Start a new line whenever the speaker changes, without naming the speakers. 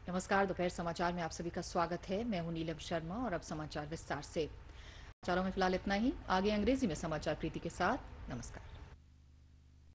नमस्कार। दोपहर समाचार में आप सभी का स्वागत है। मैं हूं नीलम शर्मा और अब समाचार विस्तार से। समाचारों में फिलहाल इतना ही। आगे अंग्रेजी में समाचार प्रीति के साथ। नमस्कार।